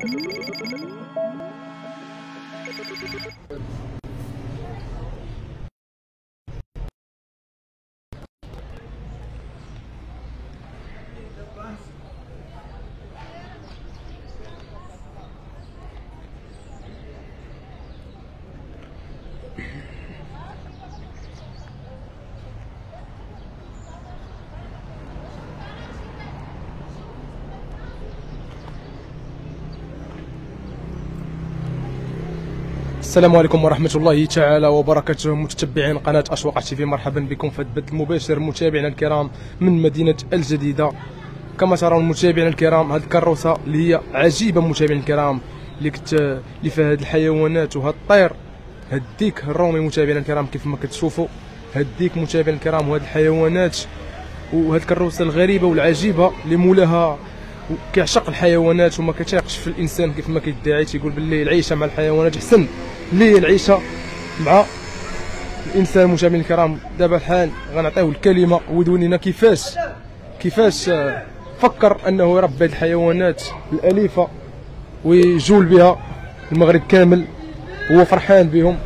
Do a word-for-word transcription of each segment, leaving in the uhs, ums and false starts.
السلام عليكم ورحمة الله تعالى وبركاته. متتبعين قناة أشواق تي في، مرحبا بكم في البث المباشر متابعينا الكرام من مدينة الجديدة. كما ترون متابعينا الكرام، هذه الكروسة اللي هي عجيبة متابعينا الكرام، اللي كت اللي فيها هاد الحيوانات وهاد الطير، هاد الديك الرومي متابعينا الكرام كيف ما كتشوفوا، هاد الديك متابعينا الكرام وهاد الحيوانات وهاد الكروسة الغريبة والعجيبة اللي مولاها كيعشق الحيوانات وما كتيقش في الانسان كيف ما كيدعي، تيقول باللي العيشه مع الحيوانات احسن ليه العيشه مع الانسان. متابعينا الكرام دابا الحال غنعطيوه الكلمه ويدوي لنا كيفاش كيفاش فكر انه يربي هاد الحيوانات الاليفه ويجول بها المغرب كامل، هو فرحان بهم.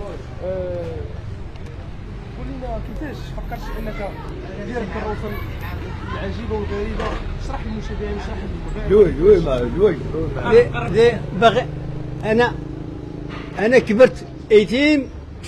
قول لنا كيفاش فكرت انك دير الكروسه العجيبه والغريبه؟ اشرح للمشاهدين، اشرح لوي لوي ما لوي لي باغي انا انا كبرت ايتيم،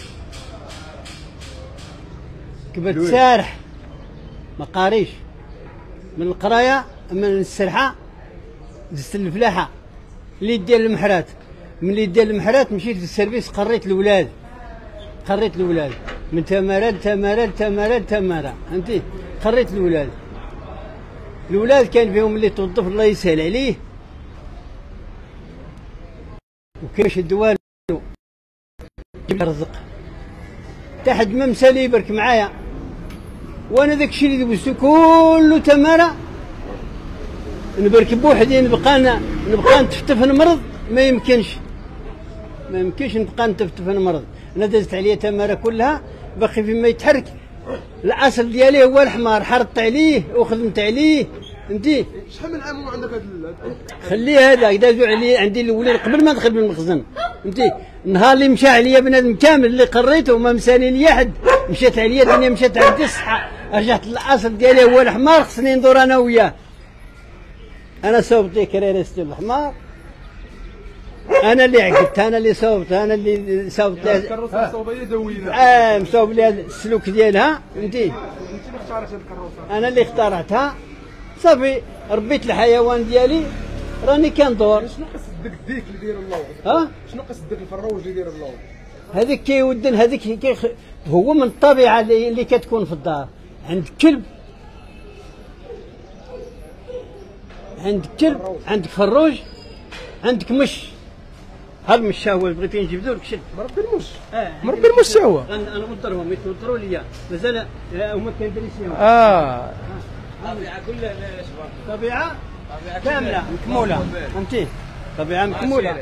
كبرت سارح ما قاريش، من القرايه من السرحه دزت الفلاحه اللي ديال المحرات، ملي ديال المحرات مشيت للسيرفيس، قريت الاولاد قريت الاولاد من تماره لتماره لتماره لتماره، فهمتي؟ قريت الاولاد الولاد كان فيهم اللي توظف الله يسهل عليه وكيفاش الدوالو جيب الرزق تحت ما مسالي يبرك معايا، وانا داك الشيء اللي دوزتو كله تماره نبرك بوحدي، نبقى نبقى نتفتف نمرض، ما يمكنش ما يمكنش نبقى نتفتف نمرض. انا دازت عليا تماره كلها باقي فيما يتحرك، الاصل ديالي هو الحمار، حرطت عليه وخدمت عليه، فهمتي؟ شحال من عام عندك هذا؟ خليه هذا دازو عليه عندي الاولين قبل ما ندخل بالمخزن، فهمتي؟ النهار اللي مشى عليا بنادم كامل اللي قريته وما مساني لي حد، مشات عليا الدنيا، مشات عندي الصحه، رجعت الاصل ديالي هو الحمار، خصني ندور انا وياه. انا صوبت لي كريرستي الحمار، انا اللي عقدت، انا اللي صوبت، انا اللي صوبت لها الكروسه مصوبه يدويه، اه مصوب لها السلوك ديالها، فهمتي؟ انت اللي اختاريت هذه الكروسه؟ انا اللي اخترعتها، صافي ربيت الحيوان ديالي راني كندور. شنو قصه ديك الديك اللي داير الله؟ ها شنو قصه ديك الفروج اللي داير الله؟ هذيك كيودن، هذيك كي هو من الطبيعه اللي, اللي كتكون في الدار، عندك كلب، عندك كلب، عندك فروج، عندك مش. ها المش هو اللي بغيتي نجبدو لك شد مربي المش. اه مربي المش هو. انا نوضرهم يتوضروا ليا، مازال هما كندرسيهم. اه طبيعه كلها طبيعه كامله مكموله، فهمتي؟ طبيعه مكموله.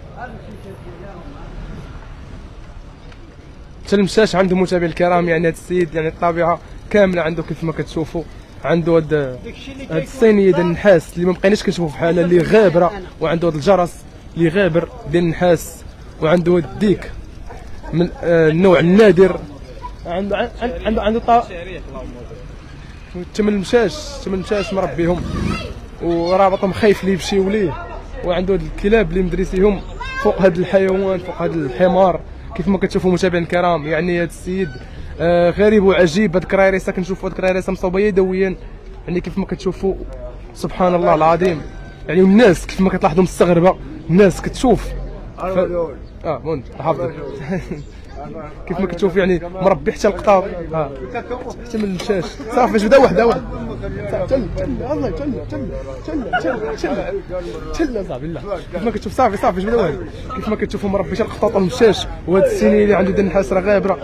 تلمساش عنده متابعي الكرام، يعني هذا السيد يعني الطبيعه كامله عنده كيف ما كتشوفوا، عنده هاد هاد الصينيه ديال النحاس اللي ما بقيناش كنشوفوا بحالها، اللي غابره، وعنده هاد الجرس اللي غابر ديال النحاس، وعنده هاد الديك من آه النوع النادر، عنده عنده عنده طا تمن مشاش تمن مشاش مربيهم ورابطهم خايف لي يمشيو ليه، وعنده هاد الكلاب اللي مدرسيهم فوق هاد الحيوان، فوق هاد الحمار كيف ما كتشوفوا متابعين الكرام. يعني هاد السيد آه غريب وعجيب. هاد الكراريسه كنشوفوا هاد الكراريسه مصوبه يدويا، يعني كيف ما كتشوفوا سبحان الله العظيم. يعني الناس كيف ما كتلاحظوا مستغربه، الناس كتشوف ف... اه مون حافظك كيف ما كتشوف يعني مربي حتى القطاط، ها حتى من المشاش. صافي جبده وحده وحده، تل تل الله تل تل تل تل تل تل صافي لا كيف ما كتشوف. صافي صافي جبده وحده، كيف ما كتشوفوا مربي حتى القطاط والمشاش. وهاد السنين اللي عنده ديال النحاس راه غابره.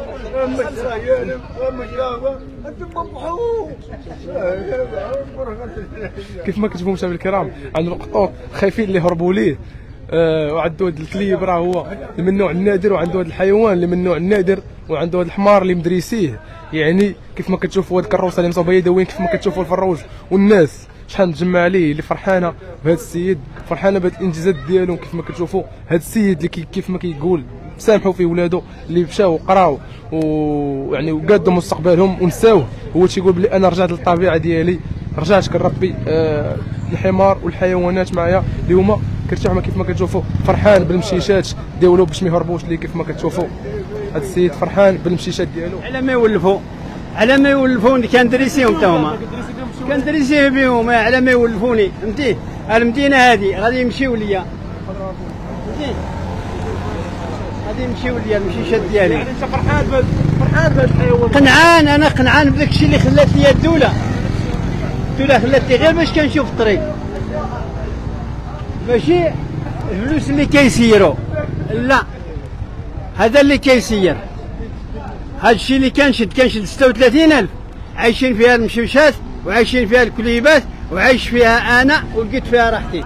كيف ما كتشوفوا متابعي الكرام، عنده القطوط خايفين اللي يهربوا ليه. آه وعنده هاد الكليب راه هو من النوع النادر، وعنده هاد الحيوان اللي من النوع النادر، وعنده هاد الحمار اللي مدريسيه. يعني كيف ما كتشوفوا هاد الكروسه اللي مصوبه يدويا، كيف ما كتشوفوا الفروج والناس شحال مجمع عليه اللي فرحانه بهذا السيد، فرحانه بهذ الانجازات ديالو. كيف ما كتشوفوا هذا السيد اللي كي كيف ما كيقول سامحوا فيه ولادو اللي مشاو وقراو ويعني وقادوا مستقبلهم ونساوه، هو تيقول بلي انا رجعت للطبيعه ديالي، رجعت كنربي آه الحمار والحيوانات معايا اللي هما كيرتاحوا. كيف ما كتشوفوا فرحان بالمشيشات ديالو باش ما يهربوش ليه. كيف ما كتشوفوا هذا السيد فرحان بالمشيشات ديالو. على ما يولفوا على ما يولفوني كندريسيهم حتى هما كندريسيه بهم على ما يولفوني. فهمتي المدينه هذه غادي يمشيو ليا، فهمتي غادي يمشيو ليا المشيشات ديالي. يعني انت فرحان بهذا فرحان بهذا الحيوان؟ قنعان، انا قنعان بداك الشيء اللي خلات لي الدوله. الدوله خلات لي غير باش كنشوف الطريق، ماشي الفلوس اللي كيسيروا، لا هذا اللي كيسير. هذا الشيء اللي كنشد كنشد ستة وثلاثين ألف عايشين فيها المشوشات وعايشين فيها الكليبات وعايش فيها انا ولقيت فيها راحتي.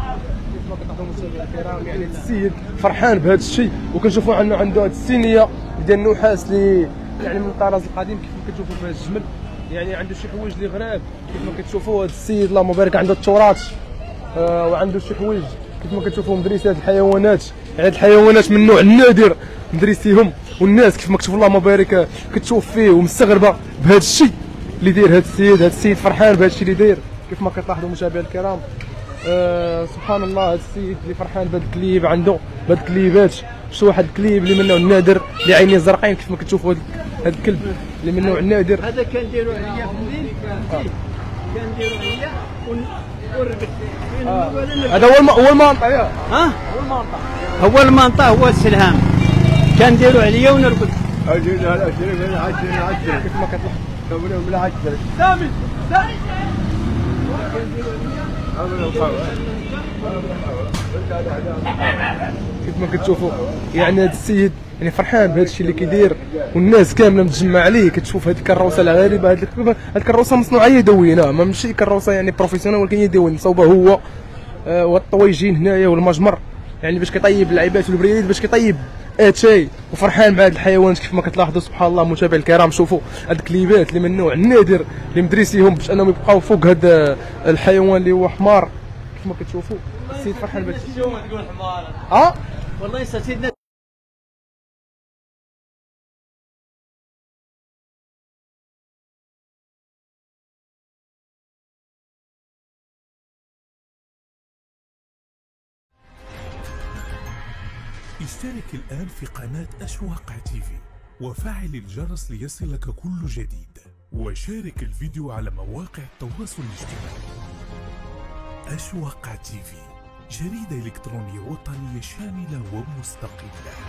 يعني السيد فرحان بهذا الشيء، وكنشوفوا عنه عنده هذه الصينيه ديال النحاس اللي يعني من الطراز القديم. كيف ما كتشوفوا في هذا الجمل يعني عنده شي حوايج اللي غراب. كيف ما كتشوفوا هذا السيد اللهم بارك عنده التراث آه وعنده شي حوايج. كيف ما كتشوفوا مدرسات الحيوانات، يعني الحيوانات من النوع النادر مدرسيهم، والناس كيف ما كتشوفوا اللهم بارك كتشوف فيه ومستغربه بهذا الشيء اللي داير هذا السيد. هذا السيد فرحان بهذا الشيء اللي داير. كيف ما كتلاحظوا مشاهدينا الكرام آه سبحان الله هذا السيد اللي فرحان بهذا الكليب عنده بهذ الكليبات. شو واحد الكليب اللي من النوع النادر اللي عينيه زرقين. كيف ما كتشوفوا هذا الكلب اللي من النوع النادر. هذا كنديروا عليا في الليل، كنديروا عليا ونربح. هذا هو هو المنطقه ها هو المنطقه هو المنطقه هو السلهام كنديروا عليا ونربح. اجينا اجينا عشرين عشرين كيف ما كتلاحظ كملوا من عشرين سامي سامي كيف ما كتشوفوا يعني هذا السيد يعني فرحان بهذا الشيء اللي كيدير، والناس كامله متجمع عليه. كتشوف هذه الكروسه الغريبه، هذه الكروسه مصنوعه يدويا، ما ماشي كروسه يعني بروفيسيونيل ولكن يدوي مصوبه هو آه والطويجين هنايا والمجمر، يعني باش كيطيب اللعيبات والبريد باش كيطيب اتاي. وفرحان بهذا الحيوانات. كيف ما كتلاحظوا سبحان الله متابعي الكرام، شوفوا هاد الكليبات اللي من النوع النادر اللي مدرسيهم باش انهم يبقاو فوق هذا الحيوان اللي هو حمار. كيف ما كتشوفوا السيد فرحان بهذا الشيء. تقول حمار اه والله سيدنا. اشترك الآن في قناة أشواق تيفي وفعل الجرس ليصلك كل جديد، وشارك الفيديو على مواقع التواصل الاجتماعي. أشواق تيفي، جريدة إلكترونية وطنية شاملة ومستقلة.